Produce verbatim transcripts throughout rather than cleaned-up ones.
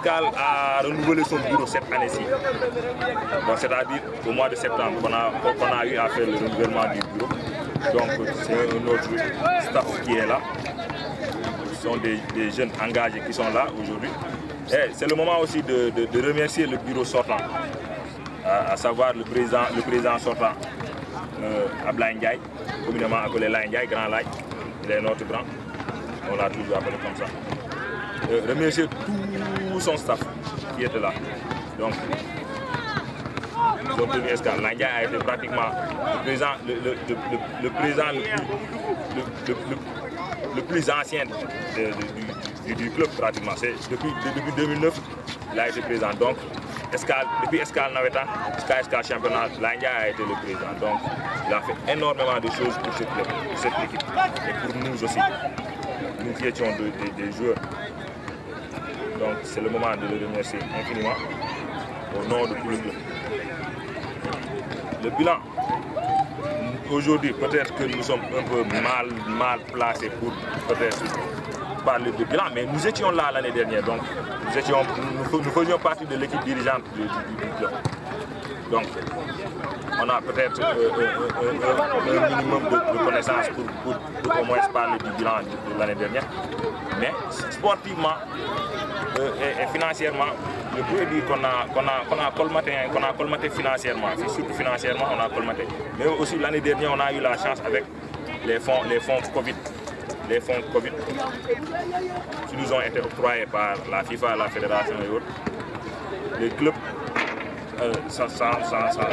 Escale a renouvelé son bureau cette année-ci. Donc c'est-à-dire au mois de septembre qu'on a, qu'on a eu à faire le renouvellement du bureau. Donc c'est un autre staff qui est là. Ce sont des, des jeunes engagés qui sont là aujourd'hui. Et c'est le moment aussi de, de, de remercier le bureau sortant, à, à savoir le président, le président sortant, euh, Ablaye Ndiaye, communément appelé Laye Ndiaye, Grand Laye. Il est notre grand, on l'a toujours appelé comme ça. Euh, remercier tout son staff qui était là. Donc, ils ont tenu Escale. Laye Ndiaye a été pratiquement le président le, le, le, le, le président le plus, le, le, le, le plus ancien de, de, du, du, du club pratiquement. Depuis, depuis deux mille neuf, il a été président. Donc, Escale, depuis Escale Naveta, jusqu'à Escale Championnat, Laye Ndiaye a été le président. Donc, il a fait énormément de choses pour cette, pour cette équipe et pour nous aussi. Nous qui étions de, de, des joueurs. Donc, c'est le moment de le remercier infiniment au nom de tout le club. Le bilan, aujourd'hui, peut-être que nous sommes un peu mal, mal placés pour peut-être parler de bilan, mais nous étions là l'année dernière, donc nous, étions, nous, nous faisions partie de l'équipe dirigeante du, du, du club. Donc, on a peut-être euh, euh, euh, un minimum de, de connaissances pour, pour, pour au moins parler du bilan de, de l'année dernière. Mais sportivement euh, et, et financièrement, je peux dire qu'on a, qu'on a, qu'on a colmaté, qu'on a colmaté financièrement, surtout financièrement, on a colmaté. Mais aussi l'année dernière, on a eu la chance avec les fonds, les fonds Covid. Les fonds Covid qui nous ont été octroyés par la FIFA, la Fédération et autres. Les clubs euh, ça, ça, ça, ça,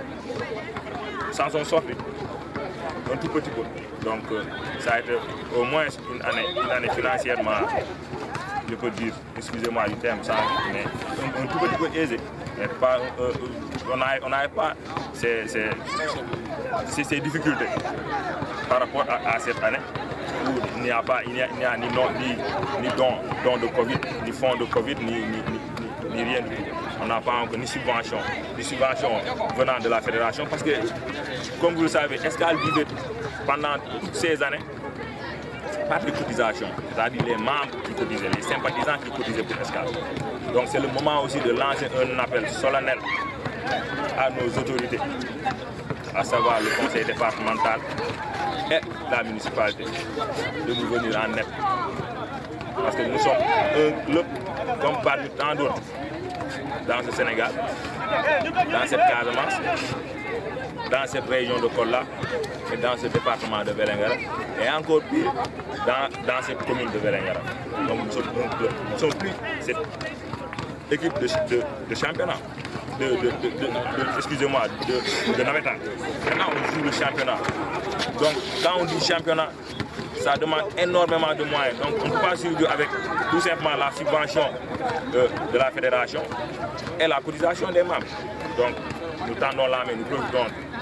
s'en sont sortis un tout petit peu. Donc euh, ça a été au moins une année, une année financièrement, je peux dire, excusez-moi du terme, ça, mais un, un tout petit peu aisé. Mais pas, euh, on n'avait pas ces, ces, ces, ces difficultés par rapport à, à cette année où il n'y a pas, il n'y a, il n'y a ni, non, ni, ni don, don de Covid, ni fonds de Covid, ni, ni, ni, ni rien du tout. On n'a pas encore ni subvention, ni subvention venant de la fédération parce que, comme vous le savez, Escale vivait pendant toutes ces années par les cotisations, c'est-à-dire les membres qui cotisaient, les sympathisants qui cotisaient pour Escale. Donc c'est le moment aussi de lancer un appel solennel à nos autorités, à savoir le conseil départemental et la municipalité, de nous venir en aide. Parce que nous sommes un club comme parmi tant d'autres dans ce Sénégal, dans cette Casamance, dans cette région de Kola et dans ce département de Vélingara et encore pire dans, dans cette commune de Vélingara. Donc nous sommes un club, nous sommes plus cette équipe de, de, de championnat, de, de, de, de, de excusez-moi, de, de Naveta. Maintenant on joue le championnat. Donc quand on dit championnat, ça demande énormément de moyens. Donc on ne peut pas suivre avec tout simplement la subvention de, de la fédération et la cotisation des membres. Donc nous tendons la main, nous profitons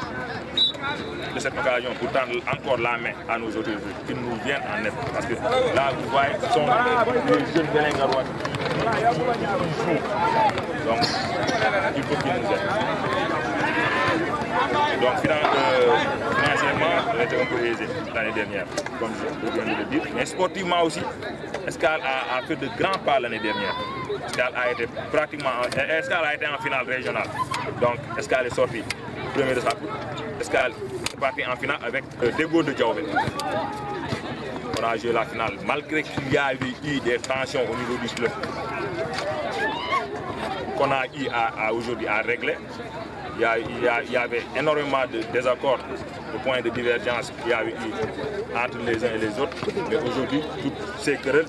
de cette occasion pour tendre encore la main à nos autorités qui nous viennent en aide. Parce que là, vous voyez, ce sont des jeunes Vélingarois qui jouent. Donc, il faut qu'ils nous aident. Donc, financièrement, on était un peu aisé l'année dernière, comme je viens de le dire. Mais sportivement aussi, Escale a, a fait de grands pas l'année dernière. Escale a été pratiquement, Escale a été en finale régionale. Donc, Escale est sorti premier de sa poule. Escale est parti en finale avec euh, Dego de Diaobé. On a joué la finale, malgré qu'il y a eu des tensions au niveau du club qu'on a eu à, à aujourd'hui à régler. Il y, a, il, y a, il y avait énormément de désaccords, de points de divergence qu'il y a eu entre les uns et les autres. Mais aujourd'hui, toutes ces querelles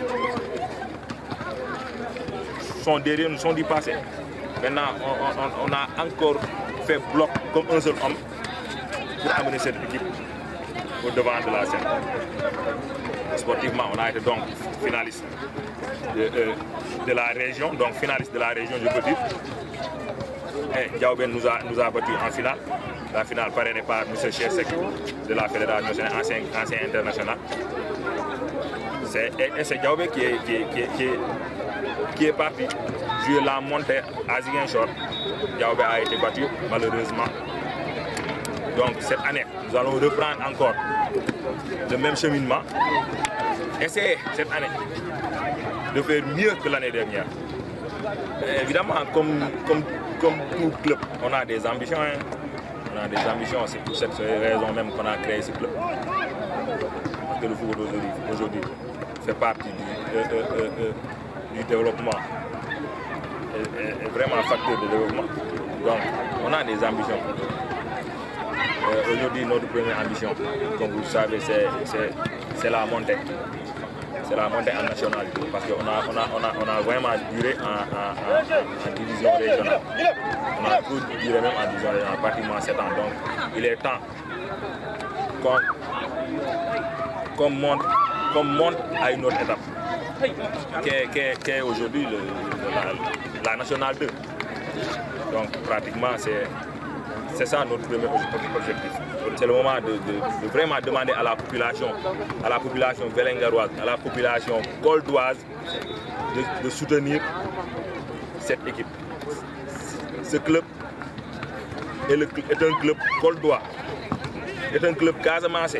sont derrière nous, sont dépassées. Maintenant, on, on, on a encore fait bloc comme un seul homme pour amener cette équipe au devant de la scène. Sportivement, on a été donc finaliste de, de, de la région, donc finaliste de la région, je peux dire. Et Diaobé nous a, nous a battu en finale. La finale parrainée par M. Chesek de la Fédération nationale, ancien, ancien international. Et, et c'est Diaobé qui est, qui, est, qui, est, qui, est, qui est parti jouer la montée à Ziguinchor. Diaobé a été battu malheureusement. Donc cette année, nous allons reprendre encore le même cheminement. Essayer cette année de faire mieux que l'année dernière. Évidemment, comme, comme, comme tout club, on a des ambitions. Hein. On a des ambitions, c'est pour cette raison même qu'on a créé ce club. Parce que le football aujourd'hui fait partie du, euh, euh, euh, du développement, est, est vraiment un facteur de développement. Donc, on a des ambitions. Euh, aujourd'hui, notre première ambition, comme vous le savez, c'est la montée. C'est la montée en nationalité, parce qu'on a, on a, on a, on a vraiment duré en, en, en, en division régionale. On a tout duré même en division régionale, pratiquement sept ans. Donc, il est temps qu'on qu'on monte, qu'on monte à une autre étape, qui est, qui est, qui est aujourd'hui la, la nationale deux. Donc, pratiquement, c'est ça notre premier objectif. C'est le moment de, de, de vraiment demander à la population, à la population vélingaroise, à la population goldoise de, de soutenir cette équipe. Ce club est, le, est un club goldois, est un club casamancé.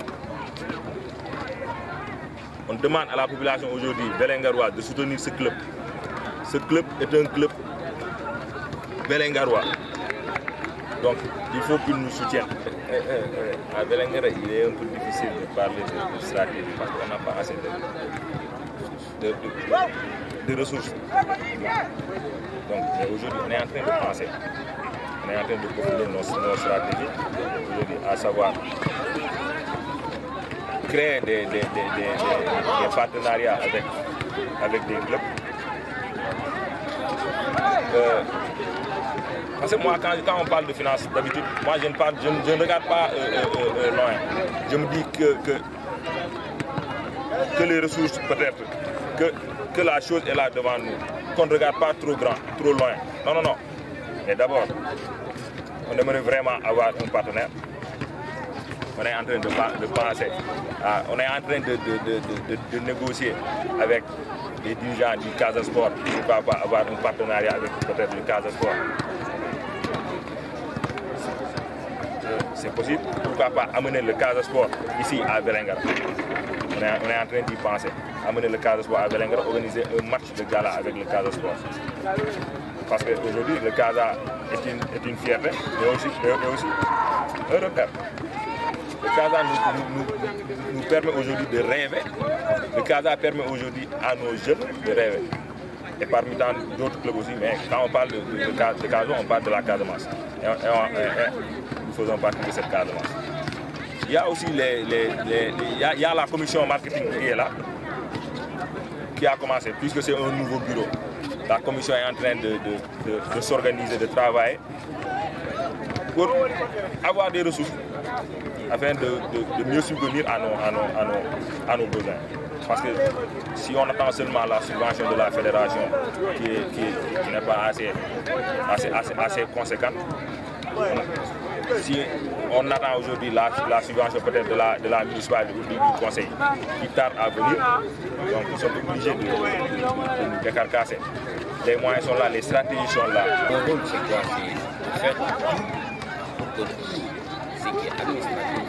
On demande à la population aujourd'hui vélingaroise de soutenir ce club. Ce club est un club vélingarois. Donc, il faut qu'ils nous soutiennent. À Vélingara, il est un peu difficile de parler de, de stratégie parce qu'on n'a pas assez de, de, de, de ressources. Donc, aujourd'hui, on est en train de penser. On est en train de peaufiner nos, nos stratégies, à savoir créer des, des, des, des, des partenariats avec, avec des clubs. Euh, Parce que moi, quand, quand on parle de finances, d'habitude, moi je ne, parle, je, je ne regarde pas euh, euh, euh, loin. Je me dis que, que, que les ressources, peut-être, que, que la chose est là devant nous, qu'on ne regarde pas trop grand, trop loin. Non, non, non. Mais d'abord, on aimerait vraiment avoir un partenaire. On est en train de, de penser, à, on est en train de, de, de, de, de négocier avec les dirigeants du Casa Sport, pourquoi pas avoir un partenariat avec peut-être le Casa Sport. C'est possible, pourquoi pas amener le Casa Sport ici à Vélingara. On est, on est en train d'y penser, amener le Casa Sport à Vélingara, organiser un match de gala avec le Casa Sport. Parce qu'aujourd'hui, le Casa est une, est une fierté, mais aussi, mais aussi un repère. Le Casa nous, nous, nous, nous permet aujourd'hui de rêver. Le Casa permet aujourd'hui à nos jeunes de rêver. Et parmi tant d'autres clubs aussi, mais quand on parle de, de, de, de Casa, on parle de la Casamance. Et, et, et, et nous faisons partie de cette Casamance. Il y a aussi les, les, les, les, il y a, il y a la commission marketing qui est là, qui a commencé, puisque c'est un nouveau bureau. La commission est en train de, de, de, de s'organiser, de travailler pour avoir des ressources afin de, de, de mieux subvenir à nos, à, nos, à, nos, à nos besoins. Parce que si on attend seulement la subvention de la fédération qui, est, qui, est, qui n'est pas assez, assez, assez, assez conséquente, si on attend aujourd'hui la, la subvention peut-être de la, de la municipalité ou du, du conseil qui tarde à venir, donc nous sommes obligés de, de, de, de nous décarcasser. Les moyens sont là, les stratégies sont là. Mon rôle, c'est quoi? C'est de faire pour que ce qui est administratif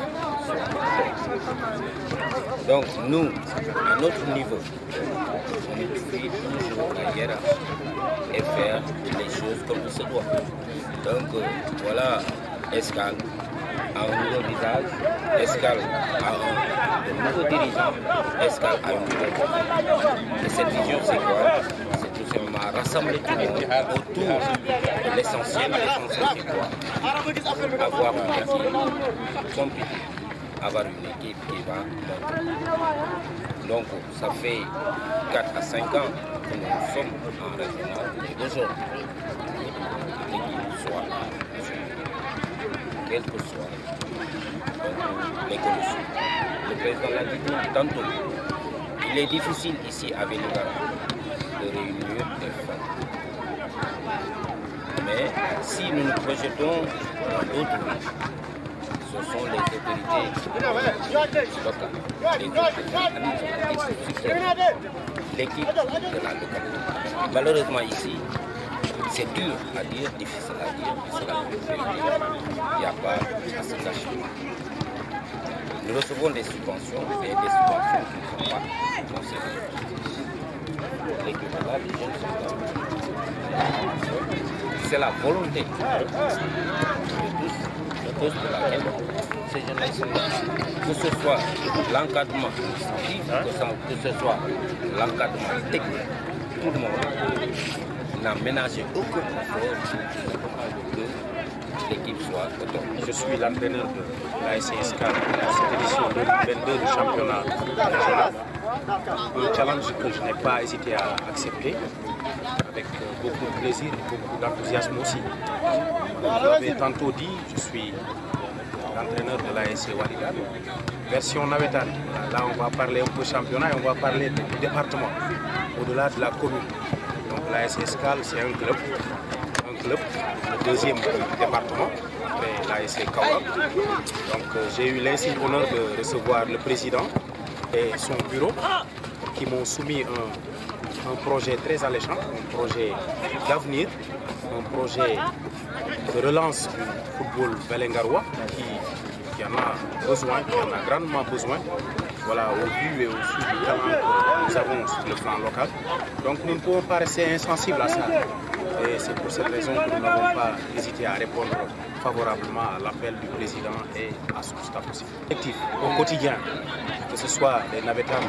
soit. Donc nous, à notre niveau, on utilise toujours la hiérarchie et faire les choses comme il se doit. Donc euh, voilà, Escale a un nouveau visage, Escale a un de nouveaux dirigeants, Escale a une nouvelle vision. Et cette vision, c'est quoi? C'est tout simplement rassembler tout le monde autour de l'essentiel. L'essentiel, c'est quoi? Avoir une équipe compétitive, avoir une équipe qui va monter. Donc ça fait quatre à cinq ans que nous sommes en régional et aujourd'hui, l'équipe soit quel que soit les conditions. Le président l'a dit tantôt, il est difficile ici à Vélingara de réunir des femmes. Mais si nous nous projetons dans d'autres villes, ce sont les autorités locales, les autorités l'équipe de la localité. Malheureusement ici, c'est dur à dire, difficile à dire, c'est la vérité. Il n'y a pas à se cacher. Nous recevons des subventions, mais des subventions qui ne sont pas considérées. Les jeunes sont là, C'est la volonté de tous, de tous pour laquelle ces jeunes-là sont là. Que ce soit l'encadrement sportif, que ce soit l'encadrement technique, tout le monde n'a ménagé aucun effort que l'équipe soit au top. Je suis l'entraîneur de l'A S C Escale pour cette édition deux mille vingt-deux du championnat régional. Un challenge que je n'ai pas hésité à accepter avec beaucoup de plaisir et beaucoup d'enthousiasme aussi. Vous l'avez tantôt dit, je suis l'entraîneur de l'A S C Walidane, version navétane. Là, on va parler un peu championnat et on va parler du département, au-delà de la commune. Donc l'A S C Escale, c'est un club, un club, le deuxième du département, après l'A S C Kaolack. Donc euh, j'ai eu l'insigne honneur de recevoir le président et son bureau qui m'ont soumis un, un projet très alléchant, un projet d'avenir, un projet de relance du football belengarois qui, qui en a besoin, qui en a grandement besoin. Voilà, au vu et au su du talent que nous avons sur le plan local. Donc nous ne pouvons pas rester insensibles à ça. Et c'est pour cette raison que nous n'avons pas hésité à répondre favorablement à l'appel du président et à son staff aussi. L'objectif au quotidien, que ce soit les navétanes,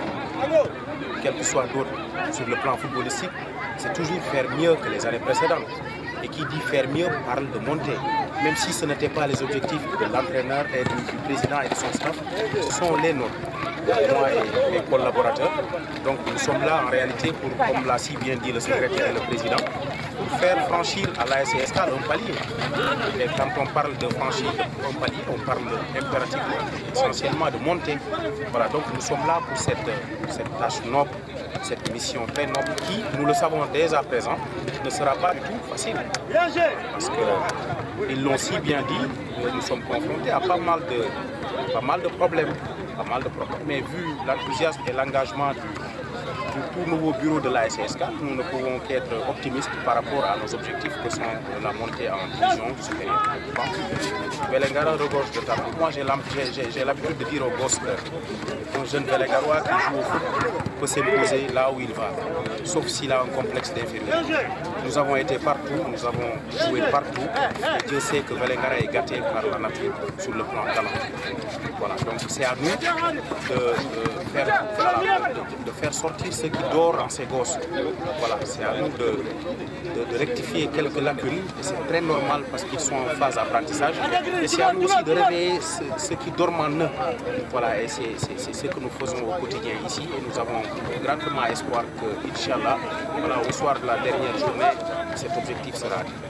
quel que soit d'autres sur le plan footballistique, c'est toujours faire mieux que les années précédentes. Et qui dit faire mieux parle de monter. Même si ce n'étaient pas les objectifs de l'entraîneur et du, du président et de son staff, ce sont les nôtres, moi et mes collaborateurs. Donc nous sommes là en réalité pour, comme l'a si bien dit le secrétaire et le président, pour faire franchir à l'A S C Escale un palier. Et quand on parle de franchir un palier, on parle impérativement, essentiellement de monter. Voilà, donc nous sommes là pour cette, cette tâche noble, cette mission très noble qui, nous le savons dès à présent, ne sera pas du tout facile. Parce qu'ils l'ont si bien dit, nous sommes confrontés à pas mal de, pas mal de problèmes. Pas mal de problèmes. Mais vu l'enthousiasme et l'engagement du, du tout nouveau bureau de l'A S C Escale, nous ne pouvons qu'être optimistes par rapport à nos objectifs que sont la montée en division supérieure. Belengara regorge de talent. Moi, j'ai l'habitude de dire aux gosses qu'un jeune Belengarois qui joue au foot peut s'imposer là où il va, sauf s'il a un complexe d'infériorité. Nous avons été partout, nous avons joué partout. Et Dieu sait que Belengara est gâté par la nature sur le plan talent. Voilà, donc c'est à nous de, de, faire, voilà, de, de faire sortir ce qui dort en ces gosses. Voilà, c'est à nous de, de, de rectifier quelques lacunes, et c'est très normal parce qu'ils sont en phase d'apprentissage. Et c'est à nous aussi de réveiller ce, ce qui dort en eux. Voilà, et c'est ce que nous faisons au quotidien ici. Et nous avons grandement espoir que, Inch'Allah, voilà, au soir de la dernière journée, cet objectif sera atteint.